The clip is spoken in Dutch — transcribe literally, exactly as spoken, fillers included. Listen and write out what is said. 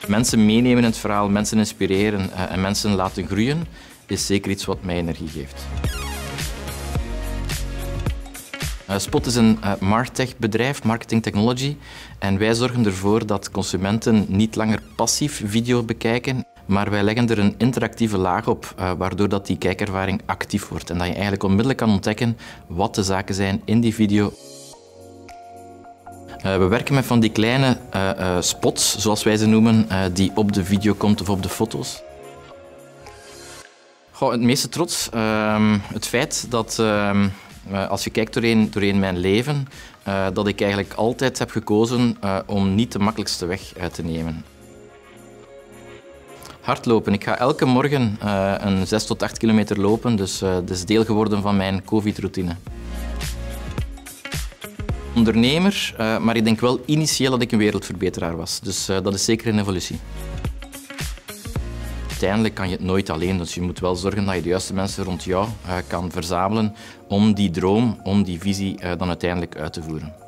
Mensen meenemen in het verhaal, mensen inspireren uh, en mensen laten groeien, is zeker iets wat mij energie geeft. Uh, Spot is een uh, martech-bedrijf, marketing technology, en wij zorgen ervoor dat consumenten niet langer passief video bekijken, maar wij leggen er een interactieve laag op, uh, waardoor dat die kijkervaring actief wordt en dat je eigenlijk onmiddellijk kan ontdekken wat de zaken zijn in die video. Uh, we werken met van die kleine uh, uh, spots, zoals wij ze noemen, uh, die op de video komt of op de foto's. Goh, het meeste trots, uh, het feit dat uh, uh, als je kijkt doorheen, doorheen mijn leven, uh, dat ik eigenlijk altijd heb gekozen uh, om niet de makkelijkste weg uh, te nemen. Hardlopen. Ik ga elke morgen uh, een zes tot acht kilometer lopen, dus uh, dat is deel geworden van mijn COVID-routine. Ondernemer, uh, maar ik denk wel initieel dat ik een wereldverbeteraar was. Dus uh, dat is zeker een evolutie. Uiteindelijk kan je het nooit alleen, dus je moet wel zorgen dat je de juiste mensen rond jou uh, kan verzamelen om die droom, om die visie uh, dan uiteindelijk uit te voeren.